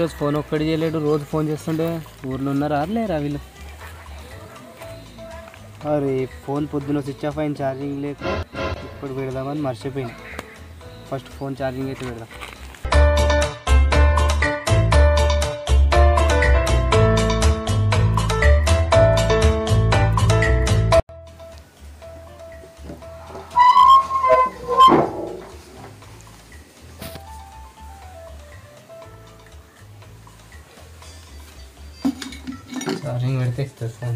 ఈరోజు ఫోన్ ఒక్కటి చేయలేడు, రోజు ఫోన్ చేస్తుండే. ఊర్లో ఉన్నారా లేరా వీళ్ళు? అరే ఫోన్ పొద్దున స్విచ్ ఆఫ్ అయిన ఛార్జింగ్ లేక ఇప్పుడు పెడదామని మర్చిపోయింది. ఫస్ట్ ఫోన్ ఛార్జింగ్ అయితే పెడదాం. ఛార్జింగ్ పెడితే ఇస్తుంది ఫోన్.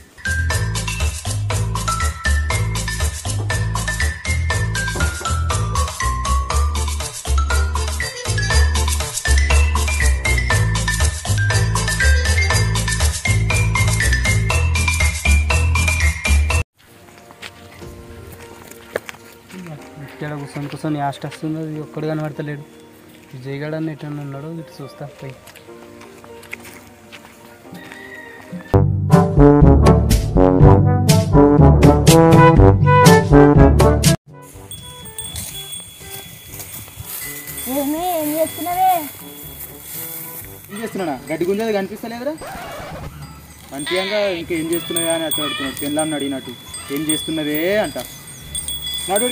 ఇక్కడ కూర్చొని యాస్ట్ వస్తుంది. అది ఒక్కడు కనబడతలేడు. విజయగాడు అని ఎటు ఉన్నాడు, ఇటు చూస్తా పోయి. ఏం చేస్తున్నా? గడ్డి గుంజది కనిపిస్తలేదురా? కనిపించగా ఇంకేం చేస్తున్నావా అని అట్లా అడుగుతున్నాడు. పెళ్ళాన్ని అడిగినట్టు ఏం చేస్తున్నదే అంట. నాడు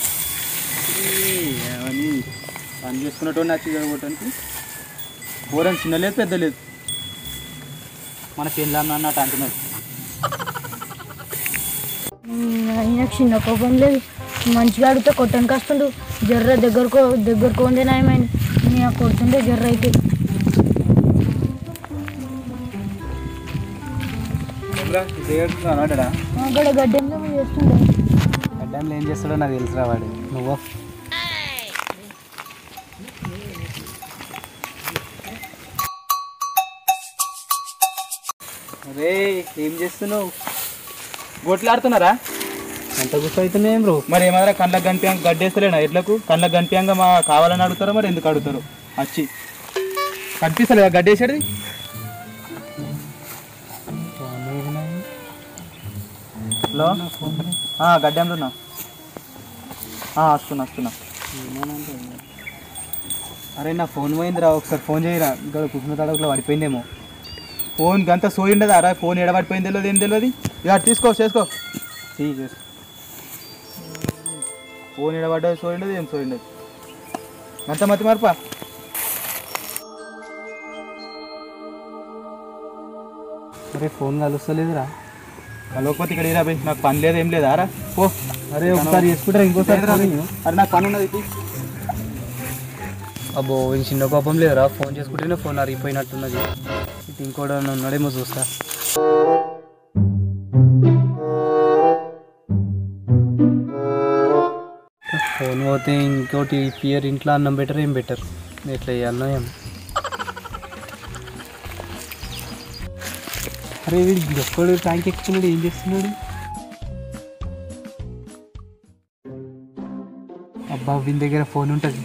ఏమని పని చేసుకున్నట్టు నచ్చి చదవటానికి ఘోరం చిన్న లేదు పెద్ద లేదు. మన పెళ్ళాన్ని అన్నట్టు అంటున్నాడు. ఆయనకు చిన్న కోపం లేదు, మంచిగా అడిగితే కొట్టడానికి వస్తుండు. జర్ర దగ్గరకు ఉందే నాయమైంది. నేను కొడుతుండే జర్ర అయితే. గడ్డంలో చేస్తుండే. గడ్డంలో ఏం చేస్తాడో నాకు తెలుసురా వాడు. నువ్వు అరే ఏం చేస్తున్నావు? గొట్లాడుతున్నారా? ఎంత గుర్తు అవుతున్నాయి బ్రో. మరి ఏమన్నా కళ్ళకు కనిపించ గడ్డేస్తలేనా? ఎట్లకు కళ్ళకు కనిపించగా మా కావాలని అడుగుతారో మరి ఎందుకు అడుగుతారు? వచ్చి కనిపిస్తలేదా గడ్డేసేది? హలో గడ్డంలో ఉన్నా. వస్తున్నా. అరే నా ఫోన్ పోయిందిరా, ఒకసారి ఫోన్ చేయరా. ఇంకా కుటుంబ తడవలో పడిపోయిందేమో ఫోన్ గంతా సోయి ఉండదు. అరా ఫోన్ ఎడబడిపోయింది తెలియదు, ఏం తెలియదు. ఇక చేసుకో ఫోన్ ఎడబడ్డది సోయి ఉండదు, ఏం సోయి ఉండదు. అంత మతి మార్పా. అరే ఫోన్ కలుస్తలేదురా. కలవకపోతే ఇక్కడ ఇరా పోయి. నాకు పని లేదు ఏం లేదా రా పో. అరే ఒకసారి చేసుకుంటారా? ఇంకోసారి అరే నాకు పని ఉన్నది. అబ్బో ఇది చిన్న కోపం లేదురా. ఫోన్ చేసుకుంటేనే ఫోన్ అరిగిపోయినట్టున్నది. ఇది ఇంకోటి ఉన్నాడేమో చూస్తా. ఫోన్ పోతే ఇంకోటి పియర్ ఇంట్లో అన్నం బెటర్ ఏం బెటర్. ఎట్లా చేయాలనో ఏం. అరే వీడు ఒక్కడు ట్యాంక్ ఎక్కుతున్నాడు, ఏం చేస్తున్నాడు? అబ్బా వీని దగ్గర ఫోన్ ఉంటుంది.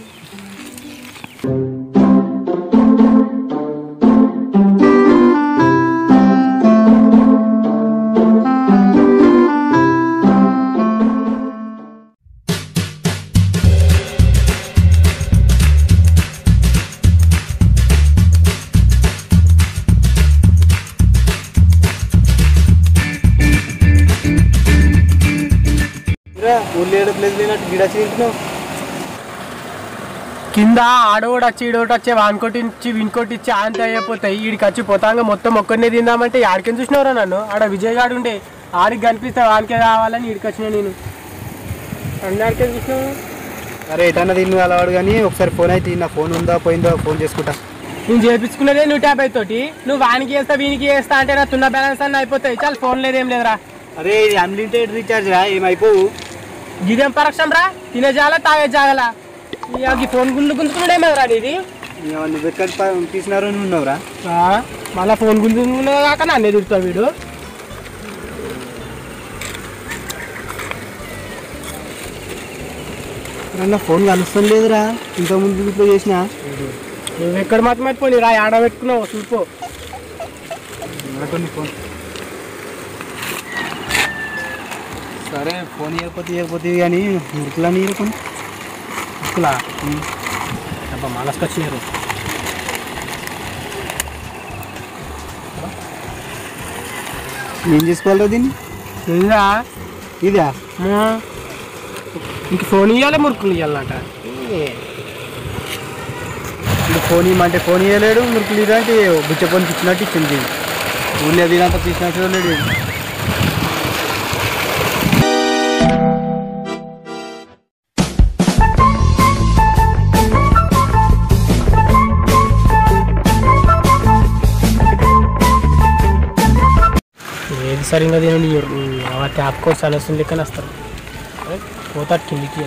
కింద ఆడోడు వచ్చి ఈడోటి వచ్చి వానికోటి ఇచ్చి వీనికోటి ఇచ్చి అంత అయిపోతాయి. వీడికి వచ్చి పోతాంగా మొత్తం ఒక్కరినే తిందామంటే ఆడికేం చూసినవరా నన్ను? ఆడ విజయగాడు ఉండే ఆడికి కనిపిస్తా వానికే కావాలని ఈడికి వచ్చినా నేను. అన్నాడికేం చూసినావు? అరే ఎటన్నా తిన్ను అలవాడు కానీ ఒకసారి ఫోన్ అయితే నా ఫోన్ ఉందా పోయిందో ఫోన్ చేసుకుంటా. నేను చేపించుకున్నదే 150 తోటి. నువ్వు వానికి చేస్తా వీనికి చేస్తా అంటే నా తున్న బ్యాలెన్స్ అన్నీ అయిపోతాయి. చాలా ఫోన్ లేదేం లేదురా. అరే ఇది అన్లిమిటెడ్ రీఛార్జ్ రా, ఏమైపోవు. ఇదేం పరక్షం రా? తినే జాగలా తాగే జాగలా? ఈ ఫోన్ గుంజుకున్నాడేమోరా ఇది. నువ్వు ఎక్కడ తీసినారు ఉన్నావురా? మళ్ళీ ఫోన్ గుంజుకున్నా కాక నన్నే తిరుగుతావు వీడు. నా ఫోన్ కలుస్తాం లేదురా. ఇంతకుముందు ఇప్పుడు చేసిన నువ్వు ఎక్కడ మాత్రం పెట్టుకోని రా. ఆడ పెట్టుకున్నావు చూపో. ఫోన్ సరే ఫోన్ ఇవ్వకపోతే కానీ మురుకులని ఇరుకుని మురుకులా అబ్బా మాలసుకొచ్చినారు. ఏం చేసుకోవాలరా దీన్ని? ఇదా ఇదా ఇంక ఫోన్ ఇవ్వాలి మురుకులు ఇవ్వాలన్నట. ఇంకా ఫోన్ ఇవ్వమంటే ఫోన్ ఇవ్వలేడు, మురుకులు ఇదంటే బుచ్చ ఫోన్కి ఇచ్చినట్టు ఇచ్చింది. ఊళ్ళో దీనంతా తీసినట్టు లేడు. ఏది సరిగ్గా తినండి ట్యాప్ కోర్స్ అనేస్తుంది లెక్కనే వస్తారు పోతాడు కిందికి.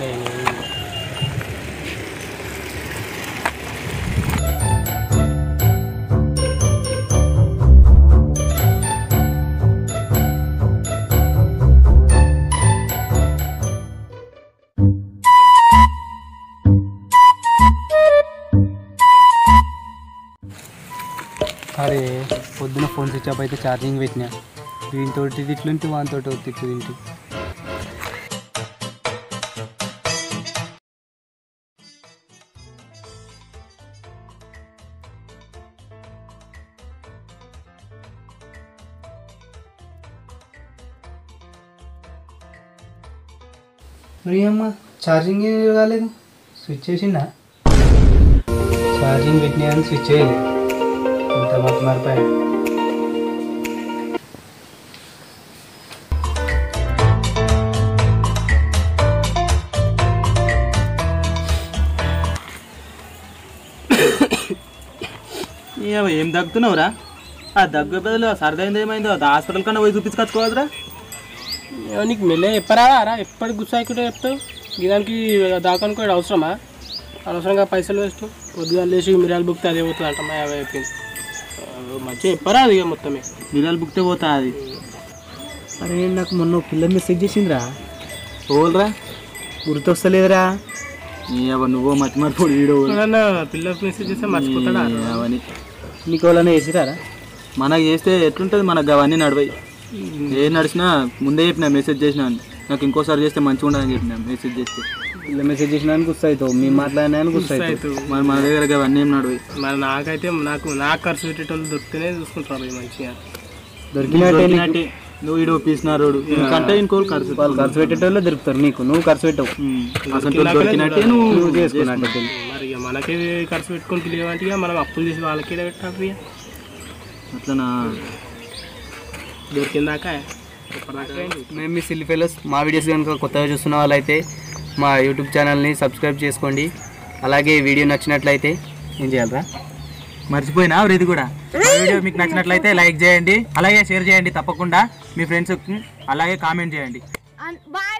అరే పొద్దున ఫోన్ స్విచ్ ఆఫ్ అయితే ఛార్జింగ్ పెట్టినా. దీంతో తిట్లుంటే వానితో తిట్లు తింటూ. మరి అమ్మ ఛార్జింగ్ కాలేదు, స్విచ్ చేసిందా? ఛార్జింగ్ పెట్టినా కానీ స్విచ్ చేయలేదు. ఇంత మాకు మారిపోయాడు. ఏం దగ్గుతున్నావురా? ఆ దగ్గు బదులు సరదైంది ఏమైందో అది హాస్పిటల్ కన్నా పోయి చూపించుకొచ్చుకోవద్దురా. నీకు మెల్లే చెప్పరారా? ఎప్పటికి గుర్సాయికుంటే చెప్తావు దానికి దాకానికి కూడా అవసరమా? అనవసరంగా పైసలు వేస్ట్. పొద్దుగా లేచి మిరాలు బుక్తే అదే పోతుంది అంట. మా యాభై అయిపోయింది. మంచిగా చెప్పరా అది మొత్తమే మిరాలు బుక్తే పోతా అది. అరే నాకు మొన్న పిల్ల మెసేజ్ చేసిందిరా. ఓల్రా గుర్తొస్తలేదురా. నువ్వు మతి మరిపోడు వీడియో పిల్లలకు మెసేజ్ చేస్తే మర్చిపోతాడా? అవన్నీ నీకు ఎవరైనా వేసిరారా? మనకు చేస్తే ఎట్లుంటుంది? మనకు అవన్నీ నడవాయి. ఏం నడిచినా ముందే చెప్పిన మెసేజ్ చేసినా నాకు ఇంకోసారి చేస్తే మంచిగా ఉండదని చెప్పిన. మెసేజ్ చేస్తే పిల్ల మెసేజ్ చేసినానికి గుర్తవుతావు, మేము మాట్లాడినానికి గుర్తవుతావు. మరి మన దగ్గర అవన్నీ ఏం నడవాయి. మరి నాకైతే నాకు ఖర్చు పెట్టేటోళ్ళు దొరికితేనే చూసుకుంటారు మంచిగా. దొరికినట్టే నువ్వు వీడియో పీసినారోడు ఇంకంటే ఇంకోళ్ళు ఖర్చు వాళ్ళు ఖర్చు పెట్టేటోళ్ళు దొరుకుతారు నీకు. నువ్వు ఖర్చు పెట్టవు. అసలు దొరికినట్టే నువ్వు చేసుకున్నట్టు. మరి ఇక మనకే ఖర్చు పెట్టుకొని తెలియవంటే ఇక మనం అప్పులు చేసి వాళ్ళకి పెట్టాలి. అట్లనా? దొరికిందాక మేము మీ సిల్లీ ఫెలోస్. మా వీడియోస్ కనుక కొత్తగా చూస్తున్న వాళ్ళైతే మా యూట్యూబ్ ఛానల్ని సబ్స్క్రైబ్ చేసుకోండి. అలాగే వీడియో నచ్చినట్లయితే ఏం చేయాలరా? మర్చిపోయినా ఇది కూడా. వీడియో మీకు నచ్చినట్లయితే లైక్ చేయండి, అలాగే షేర్ చేయండి తప్పకుండా మీ ఫ్రెండ్స్కి, అలాగే కామెంట్ చేయండి.